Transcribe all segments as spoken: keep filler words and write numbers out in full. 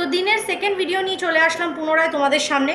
দিনের second video নিয়ে চলে আসলাম পুনরায় তোমাদের সামনে।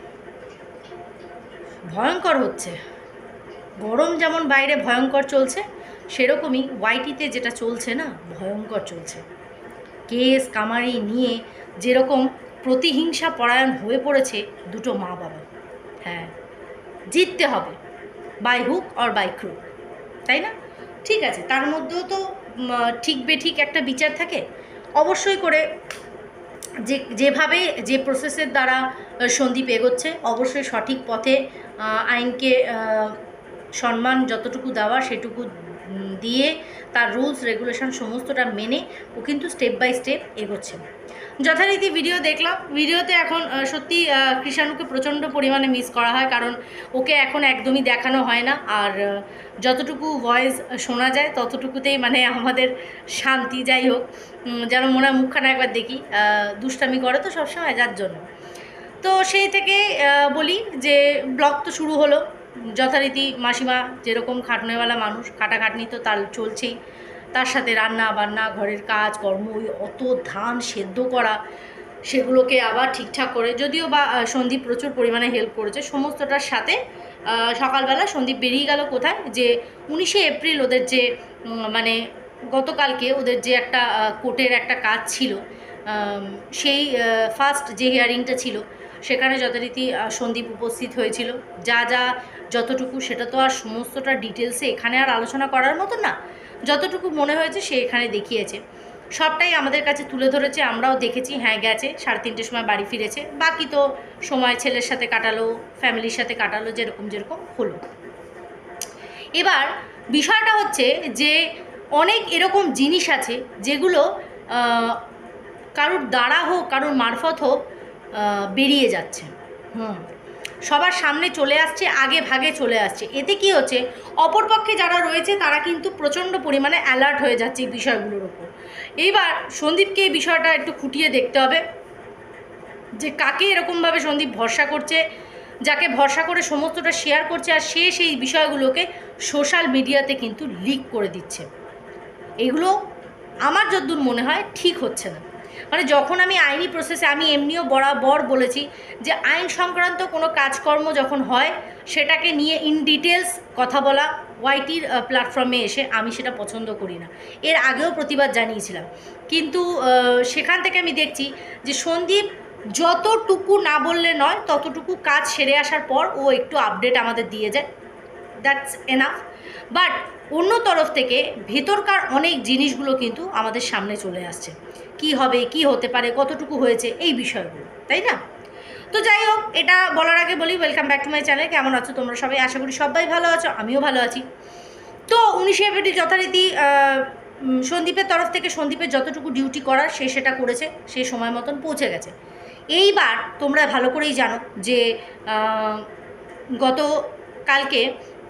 ভয়ঙ্কর হচ্ছে গরম, যেমন বাইরে ভয়ঙ্কর চলছে সেরকমই ওয়াইটিতে যেটা চলছে না, ভয়ঙ্কর চলছে। কেস কামারি নিয়ে যেরকম প্রতিহিংসা পরায়ণ হয়ে পড়েছে দুটো মা বাবা। হ্যাঁ, জিততে হবে by hook or by crook, তাই না? ঠিক আছে, তার মধ্যেও তো ঠিক বেঠিক একটা বিচার থাকে অবশ্যই করে। যে যেভাবে যে প্রসেসের দ্বারা সন্দীপ এগোচ্ছে অবশ্যই সঠিক পথে, আইনকে সম্মান যতটুকু দেওয়া সেটুকু দিয়ে তার রুলস রেগুলেশন সমস্তটা মেনে ও কিন্তু স্টেপ বাই স্টেপ এগোচ্ছে। যথারীতি ভিডিও দেখলাম। ভিডিওতে এখন সত্যি কৃষাণুকে প্রচণ্ড পরিমাণে মিস করা হয়, কারণ ওকে এখন একদমই দেখানো হয় না। আর যতটুকু ভয়েস শোনা যায় ততটুকুতেই মানে আমাদের শান্তি। যাই হোক, যেন মনে হয় মুখখানা একবার দেখি। দুষ্টামি করে তো সবসময়, যার জন্য। তো সেই থেকে বলি যে ব্লগ তো শুরু হলো। যথারীতি মাসিমা যেরকম খাটনেওয়ালা মানুষ, খাটাখাটনি তো তার চলছেই, তার সাথে রান্না বান্না, ঘরের কাজ কর্ম, ওই অত ধান সেদ্ধ করা, সেগুলোকে আবার ঠিকঠাক করে, যদিও বা সন্দীপ প্রচুর পরিমাণে হেল্প করেছে সমস্তটার সাথে। সকালবেলা সন্দীপ বেরিয়ে গেল কোথায়, যে উনিশে এপ্রিল ওদের যে মানে গতকালকে ওদের যে একটা কোর্টের একটা কাজ ছিল, সেই ফার্স্ট যে হিয়ারিংটা ছিল সেখানে যথারীতি সন্দীপ উপস্থিত হয়েছিল। যা যা যতটুকু, সেটা তো আর সমস্তটা ডিটেলসে এখানে আর আলোচনা করার মতো না। যতটুকু মনে হয়েছে সে এখানে দেখিয়েছে, সবটাই আমাদের কাছে তুলে ধরেছে। আমরাও দেখেছি। হ্যাঁ, গেছে সাড়ে তিনটের সময় বাড়ি ফিরেছে, বাকি তো সময় ছেলের সাথে কাটালো, ফ্যামিলির সাথে কাটালো, যেরকম যেরকম হলো। এবার বিষয়টা হচ্ছে যে অনেক এরকম জিনিস আছে যেগুলো কারোর দ্বারা হোক, কারোর মারফত হোক বেরিয়ে যাচ্ছে, হুম সবার সামনে চলে আসছে, আগে ভাগে চলে আসছে। এতে কি হচ্ছে, অপরপক্ষে যারা রয়েছে তারা কিন্তু প্রচণ্ড পরিমাণে অ্যালার্ট হয়ে যাচ্ছে এই বিষয়গুলোর ওপর। এইবার সন্দীপকে এই বিষয়টা একটু খুঁটিয়ে দেখতে হবে যে কাকে এরকমভাবে সন্দীপ ভরসা করছে, যাকে ভরসা করে সমস্তটা শেয়ার করছে, আর সে সেই বিষয়গুলোকে সোশ্যাল মিডিয়াতে কিন্তু লিক করে দিচ্ছে। এগুলো আমার যতদূর মনে হয় ঠিক হচ্ছে না। মানে যখন আমি আইনি প্রসেসে, আমি এমনিও বরাবর বলেছি যে আইন সংক্রান্ত কোনো কাজকর্ম যখন হয় সেটাকে নিয়ে ইন ডিটেলস কথা বলা ওয়াইটির প্ল্যাটফর্মে এসে আমি সেটা পছন্দ করি না। এর আগেও প্রতিবাদ জানিয়েছিলাম, কিন্তু সেখান থেকে আমি দেখছি যে সন্দীপ যতটুকু না বললে নয়, ততটুকু কাজ সেরে আসার পর ও একটু আপডেট আমাদের দিয়ে যায়, দ্যাটস এনাফ। বাট অন্য তরফ থেকে ভেতরকার অনেক জিনিসগুলো কিন্তু আমাদের সামনে চলে আসছে, কি হবে, কি হতে পারে, কতটুকু হয়েছে, এই বিষয়গুলো, তাই না? তো যাই হোক, এটা বলার আগে বলি, welcome back to my channel. কেমন আছো তোমরা সবাই? আশা করি সবাই ভালো আছো, আমিও ভালো আছি। তো উনিশে এপ্রিল যথারীতি সন্দীপের তরফ থেকে সন্দীপের যতটুকু ডিউটি করার সে সেটা করেছে, সে সময় মতন পৌঁছে গেছে। এইবার তোমরা ভালো করেই জানো যে গত কালকে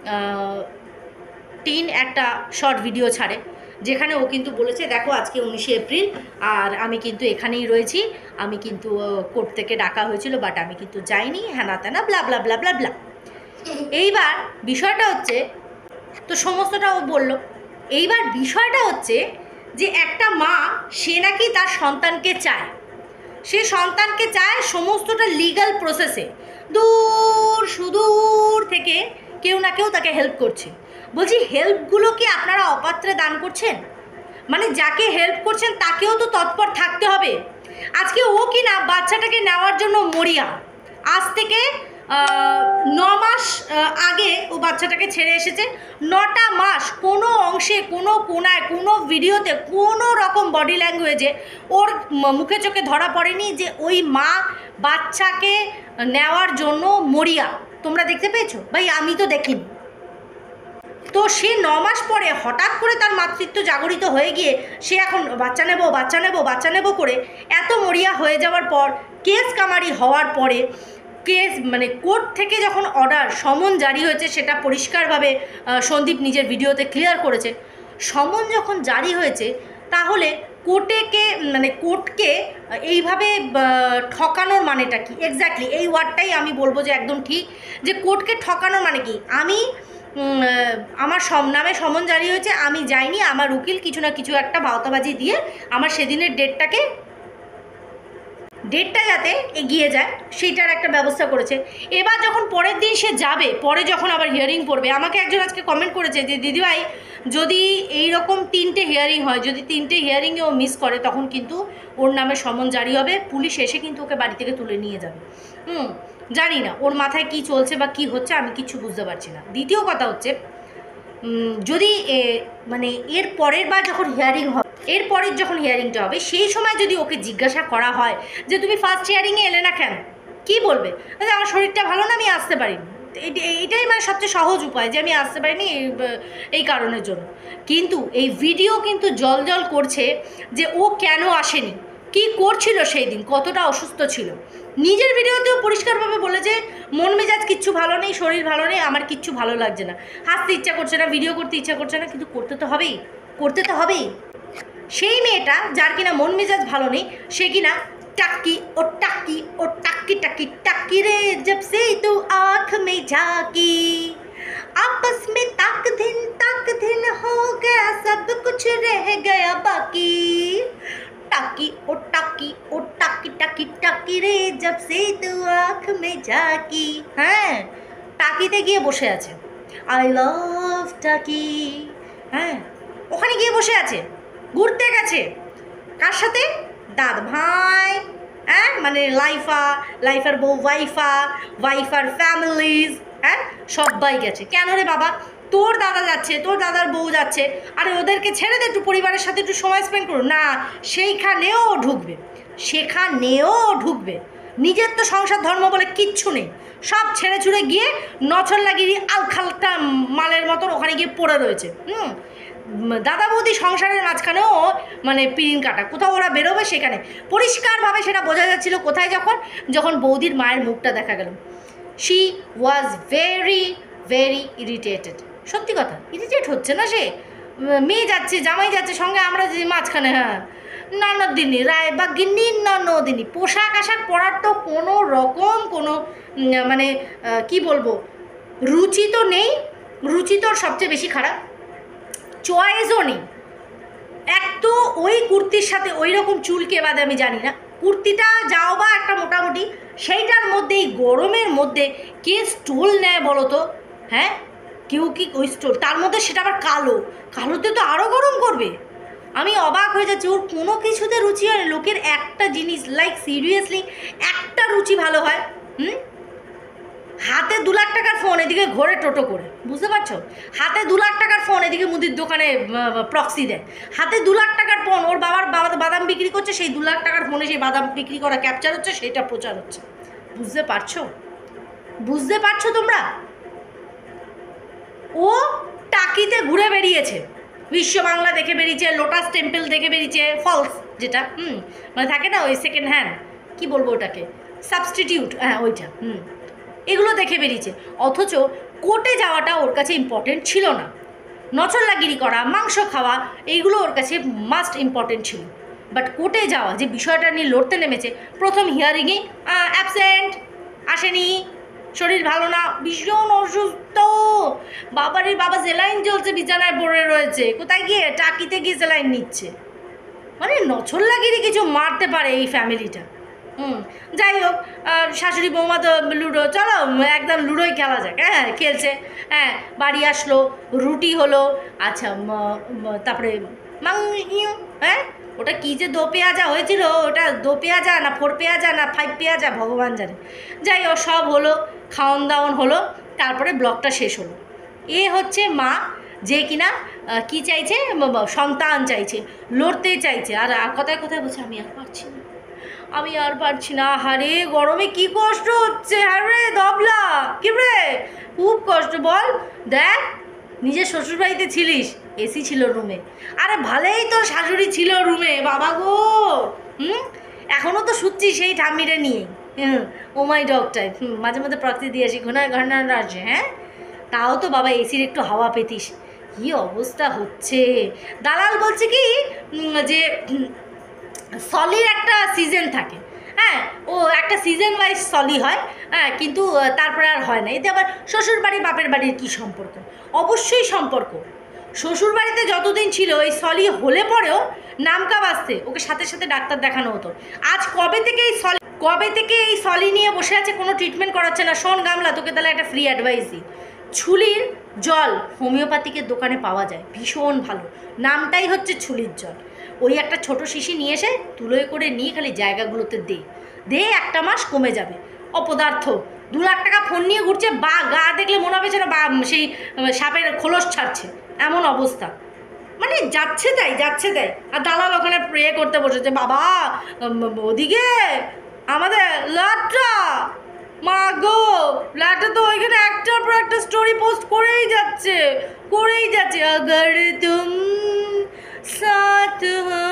টিন একটা শর্ট ভিডিও ছাড়ে, যেখানে ও কিন্তু বলেছে দেখো আজকে উনিশে এপ্রিল আর আমি কিন্তু এখানেই রয়েছি, আমি কিন্তু কোর্ট থেকে ডাকা হয়েছিল বাট আমি কিন্তু যাইনি, হ্যানা ত্যানা ব্লা ব্লা ব্লা ব্লা ব্লা। এইবার বিষয়টা হচ্ছে, তো সমস্তটা ও বললো। এইবার বিষয়টা হচ্ছে যে একটা মা, সে নাকি তার সন্তানকে চায়, সে সন্তানকে চায় সমস্তটা লিগ্যাল প্রসেসে, দূর সুদূর থেকে কেউ না কেউ তাকে হেল্প করছে। বলছি, হেল্পগুলো কি আপনারা অপাত্রে দান করছেন? মানে যাকে হেল্প করছেন তাকেও তো তৎপর থাকতে হবে। আজকে ও কি না বাচ্চাটাকে নেওয়ার জন্য মরিয়া, আজ থেকে ন মাস আগে ও বাচ্চাটাকে ছেড়ে এসেছে। নটা মাস কোনো অংশে, কোনো কোনায়, কোনো ভিডিওতে, কোনো রকম বডি ল্যাঙ্গুয়েজে ওর মুখে চোখে ধরা পড়েনি যে ওই মা বাচ্চাকে নেওয়ার জন্য মরিয়া। তোমরা দেখতে পেয়েছো? ভাই আমি তো দেখিনি। তো সে ন মাস পরে হঠাৎ করে তার মাতৃত্ব জাগরিত হয়ে গিয়ে সে এখন বাচ্চা নেব বাচ্চা নেব বাচ্চা নেব করে এত মরিয়া হয়ে যাওয়ার পর, কেস কামারি হওয়ার পরে, কেস মানে কোর্ট থেকে যখন অর্ডার সমন জারি হয়েছে, সেটা পরিষ্কারভাবে সন্দীপ নিজের ভিডিওতে ক্লিয়ার করেছে। সমন যখন জারি হয়েছে, তাহলে কোর্টেকে মানে কোর্টকে এইভাবে ঠকানোর মানেটা কি? এক্স্যাক্টলি এই ওয়ার্ডটাই আমি বলবো যে একদম ঠিক, যে কোর্টকে ঠকানোর মানে কি? আমি আমার সব নামে সমন জারি হয়েছে, আমি যাইনি, আমার উকিল কিছু না কিছু একটা ভাওতাবাজি দিয়ে আমার সেদিনের ডেটটাকে ডেটটা যাতে এগিয়ে যায় সেইটার একটা ব্যবস্থা করেছে। এবার যখন পরের দিন সে যাবে, পরে যখন আবার হিয়ারিং পড়বে, আমাকে একজন আজকে কমেন্ট করেছে যে দিদিভাই যদি এই রকম তিনটে হিয়ারিং হয়, যদি তিনটে হিয়ারিংয়ে ও মিস করে তখন কিন্তু ওর নামে সমন জারি হবে, পুলিশ এসে কিন্তু ওকে বাড়ি থেকে তুলে নিয়ে যাবে। হুম, জানি না ওর মাথায় কি চলছে বা কি হচ্ছে, আমি কিছু বুঝতে পারছি না। দ্বিতীয় কথা হচ্ছে যদি মানে এর পরের বার যখন হিয়ারিং হবে, এর পরের যখন হিয়ারিংটা হবে সেই সময় যদি ওকে জিজ্ঞাসা করা হয় যে তুমি ফার্স্ট হিয়ারিংয়ে এলে না কেন, কি বলবে? আমার শরীরটা ভালো না, আমি আসতে পারিনি। এটাই মানে সবচেয়ে সহজ উপায় যে আমি আসতে পারিনি এই কারণের জন্য। কিন্তু এই ভিডিও কিন্তু জল জল করছে যে ও কেন আসেনি, কি করছিল সেই দিন, কতটা অসুস্থ ছিল। নিজের ভিডিওতেও পরিষ্কারভাবে বলে যে মন মেজাজ কিচ্ছু ভালো নেই, শরীর ভালো নেই, আমার কিচ্ছু ভালো লাগছে না, হাসতে ইচ্ছা করছে না, ভিডিও করতে ইচ্ছা করছে না, কিন্তু করতে তো হবেই, করতে তো হবেই। সেই মেয়েটা যার কিনা মন মেজাজ ভালো নেই, সে কিনা টাক্কি ও টাক্কি ও টাক্কি টাক্কি টাক্কি রে জব সে তু आँख में झाकी आपस में तक दिन तक दिन हो गया सब कुछ रह गया बाकी टाकी ओ टाकी ओ टाकी टाकी टाकी रे जब से तू आँख में झाकी। হ্যাঁ, টাকিতে গিয়ে বসে আছে, আই লাভ টাকি। হ্যাঁ, ওখানে গিয়ে বসে আছে, ঘুরতে গেছে কার সাথে? দাদ ভাই, হ্যাঁ, মানে লাইফা, লাইফার বউ ওয়াইফা, ওয়াইফার ফ্যামিলিজ, হ্যাঁ, সবাই গেছে। কেন রে বাবা, তোর দাদা যাচ্ছে, তোর দাদার বউ যাচ্ছে, আরে ওদেরকে ছেড়ে দে, একটু পরিবারের সাথে একটু সময় স্পেন্ড করো না। সেইখানেও ঢুকবে, সেখানেও ঢুকবে। নিজের তো সংসার ধর্ম বলে কিচ্ছু নেই, সব ছেড়ে ছুড়ে গিয়ে নছল্লাগিরি আলখালটা মালের মতন ওখানে গিয়ে পড়ে রয়েছে। হুম, দাদা বৌদি সংসারের মাঝখানেও মানে পিরিন কাটা, কোথাও ওরা বেরোবে সেখানে পরিষ্কারভাবে সেটা বোঝা যাচ্ছিল। কোথায়? যখন যখন বৌদির মায়ের মুখটা দেখা গেল, she was very very irritated. সত্যি কথা, ইরিটেট হচ্ছে না সে, মেয়ে যাচ্ছে, জামাই যাচ্ছে সঙ্গে, আমরা যে মাঝখানে। হ্যাঁ, ননদিনী রায় বা গিন্নি ননদিনী, পোশাক আশাক পরার তো কোনো রকম কোনো মানে কি বলবো, রুচি তো নেই, রুচি তো সবচেয়ে বেশি খারাপ, চয়েসও নেই। এক তো ওই কুর্তির সাথে ওই রকম চুল কে বাদে আমি জানি না, কুর্তিটা যাও বা একটা মোটামুটি, সেইটার মধ্যে এই গরমের মধ্যে কে স্টোল নেয় বলো তো? হ্যাঁ, কেউ কি ওই স্টোল, তার মধ্যে সেটা আবার কালো, কালোতে তো আরও গরম করবে। আমি অবাক হয়ে যাচ্ছি, ওর কোনো কিছুতে রুচি হয় না। লোকের একটা জিনিস, লাইক সিরিয়াসলি একটা রুচি ভালো হয়, হুম, হাতে দু লাখ টাকার ফোন, এদিকে ঘোরে টোটো করে, বুঝতে পারছো? হাতে দু লাখ টাকার ফোন, এদিকে মুদির দোকানে প্রক্সি দেয়। হাতে দু লাখ টাকার ফোন, ওর বাবার বাবা বাদাম বিক্রি করছে, সেই দু লাখ টাকার ফোনে সেই বাদাম বিক্রি করা ক্যাপচার হচ্ছে, সেটা প্রচার হচ্ছে। বুঝতে পারছো? বুঝতে পারছো তোমরা? ও টাকিতে ঘুরে বেরিয়েছে, বিশ্ব বাংলা দেখে বেরিয়েছে, লোটাস টেম্পল দেখে বেরিয়েছে, ফলস যেটা, হুম, মানে থাকে না ওই সেকেন্ড হ্যান্ড, কী বলবো ওটাকে, সাবস্টিটিউট, হ্যাঁ ওইটা, হুম, এগুলো দেখে বেরিয়েছে। অথচ কোর্টে যাওয়াটা ওর কাছে ইম্পর্টেন্ট ছিল না। নচল্লাগিরি করা, মাংস খাওয়া, এইগুলো ওর কাছে মাস্ট ইম্পর্টেন্ট ছিল। বাট কোর্টে যাওয়া যে বিষয়টা নিয়ে লড়তে নেমেছে, প্রথম হিয়ারিংয়ে অ্যাবসেন্ট, আসেনি, শরীর ভালো না, ভীষণ অসুস্থ, বাবারে বাবা সেলাইন চলছে, বিছানায় পড়ে রয়েছে, কোথায় গিয়ে? টাকিতে গিয়ে সেলাইন নিচ্ছে। মানে নছল্লাগিরি কিছু মারতে পারে এই ফ্যামিলিটা। হুম, যাই হোক, শাশুড়ি বৌমা তো লুডো, চলো একদম লুডোই খেলা যাক। হ্যাঁ, খেলছে, হ্যাঁ, বাড়ি আসলো, রুটি হলো, আচ্ছা তারপরে মাং, হ্যাঁ, ওটা কী যে দো পেঁয়াজা হয়েছিল, ওটা দো পেঁয়াজা না ফোর পেঁয়াজা না ফাইভ পেঁয়াজা ভগবান জানে, যাই হোক সব হলো, খাওয়ন দাওয়ন হলো, তারপরে ব্লগটা শেষ হলো। এ হচ্ছে মা, যে কিনা কি চাইছে, সন্তান চাইছে, লড়তে চাইছে, আর কথায় কথায় বলছে আমি আর পারছি না, আমি আর পারছি না, হারে গরমে কি কষ্ট হচ্ছে, আরে দবলা কি রে, খুব কষ্ট। বল, দেখ নিজের শ্বশুরবাড়িতে ছিলিস, এসি ছিল রুমে, আরে ভালোই তো শাশুড়ি ছিল রুমে, বাবা গো, হুম, এখনও তো শুচ্ছি সেই ঠাম্মিরে নিয়ে, হুম, ও মাই ডগ টাইপ, হুম, মাঝে মাঝে প্রক্সি দিয়ে আসি, ঘনার ঘনার আসে, হ্যাঁ, তাও তো বাবা এসির একটু হাওয়া পেতিস। কী অবস্থা হচ্ছে। দালাল বলছে কি যে সলির একটা সিজন থাকে, হ্যাঁ, ও একটা সিজন ওয়াইজ সলি হয়, হ্যাঁ, কিন্তু তারপরে আর হয় না। এতে আবার শ্বশুর বাড়ি বাপের বাড়ির কী সম্পর্ক? অবশ্যই সম্পর্ক, শ্বশুর বাড়িতে যতদিন ছিল এই সলি হলে পরেও নামকা বাঁচতে ওকে সাথে সাথে ডাক্তার দেখানো হতো। আজ কবে থেকে এই সলি কবে থেকে এই সলি নিয়ে বসে আছে, কোনো ট্রিটমেন্ট করাচ্ছে না। শোন গামলা, তোকে তাহলে একটা ফ্রি অ্যাডভাইস দিই। ছুলির জল হোমিওপ্যাথিকের দোকানে পাওয়া যায়, ভীষণ ভালো, নামটাই হচ্ছে ছুলির জল। ওই একটা ছোট শিশি নিয়ে এসে তুলোয় করে নিয়ে খালি জায়গাগুলোতে দে দে একটা মাস কমে যাবে। অপদার্থ দু লাখ টাকা ফোন নিয়ে ঘুরছে, বা গা দেখলে মনে হবে যেন বা সেই সাপের খোলস ছাড়ছে, এমন অবস্থা। মানে যাচ্ছে তাই যাচ্ছে তাই। আর দালাল ওখানে প্রে করতে বসেছে, বাবা ওদিকে আমাদের লাটটা, মা গো লাটটা তো ওইখানে একটার পর একটা স্টোরি পোস্ট করেই যাচ্ছে করেই যাচ্ছে अगर तुम साथ हो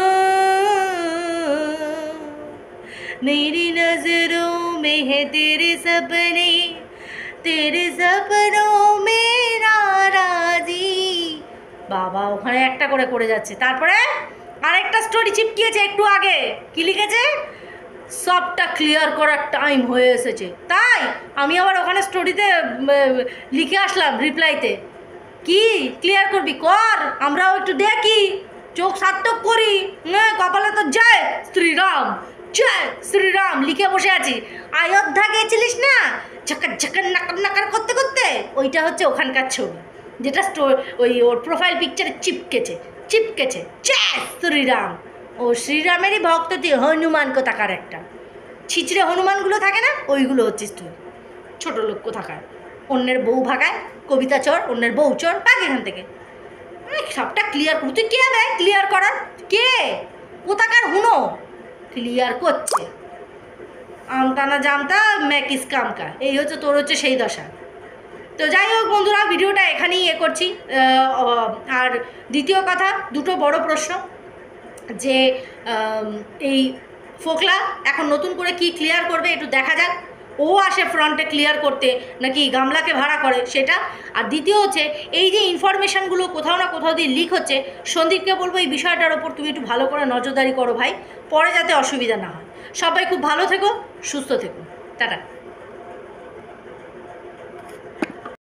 मेरी नजरों में है तेरे सपने तेरे सपनों में नाराजी। বাবা ওখানে একটা করে করে যাচ্ছে। তারপরে আরেকটা স্টোরি চিপকিয়েছে একটু আগে, কি লিখেছে, সবটা ক্লিয়ার করার টাইম হয়ে এসেছে। তাই আমি আবার ওখানে স্টোরিতে লিখে আসলাম রিপ্লাইতে, কি ক্লিয়ার করবি কর, আমরাও একটু দেখি, চোখ সার্থক করি। হ্যাঁ কপালে তো জয় শ্রীরাম, জয় শ্রীরাম লিখে বসে আছি। অযোধ্যা গেছিলিস না ঝাকার ঝাকার নাকার নাকার করতে করতে, ওইটা হচ্ছে ওখানকার ছবি, যেটা ওই ওর প্রোফাইল পিকচারে চিপকেছে চিপকেছে জয় শ্রীরাম। ও শ্রীরামেরই ভক্ত তুই, হনুমান কোথাকার একটা ছিচড়ে হনুমানগুলো থাকে না, ওইগুলো হচ্ছিস তুই, ছোটো লোক কোথাকার। অন্যের বউ ভাগায়, কবিতা চর, অন্যের বউ চর, পাক এখান থেকে। সবটা ক্লিয়ার করু, তুই কে হবে ক্লিয়ার করার, কে কোথাকার হুনো ক্লিয়ার করছে। আমটা না জানতা ম্যাকিস কামকা, এই হচ্ছে তোর হচ্ছে সেই দশা। তো যাই হোক বন্ধুরা, ভিডিওটা এখানেই এ করছি। আর দ্বিতীয় কথা, দুটো বড় প্রশ্ন, যে এই ফোকলা এখন নতুন করে কি ক্লিয়ার করবে একটু দেখা যাক। ও আসে ফ্রন্টে ক্লিয়ার করতে নাকি গামলাকে ভাড়া করে সেটা। আর দ্বিতীয় হচ্ছে এই যে ইনফরমেশানগুলো কোথাও না কোথাও দিয়ে লিক হচ্ছে, সন্দীপকে বলবো এই বিষয়টার ওপর তুমি একটু ভালো করে নজরদারি করো ভাই, পরে যাতে অসুবিধা না হয়। সবাই খুব ভালো থেকো, সুস্থ থেকো, টাটা।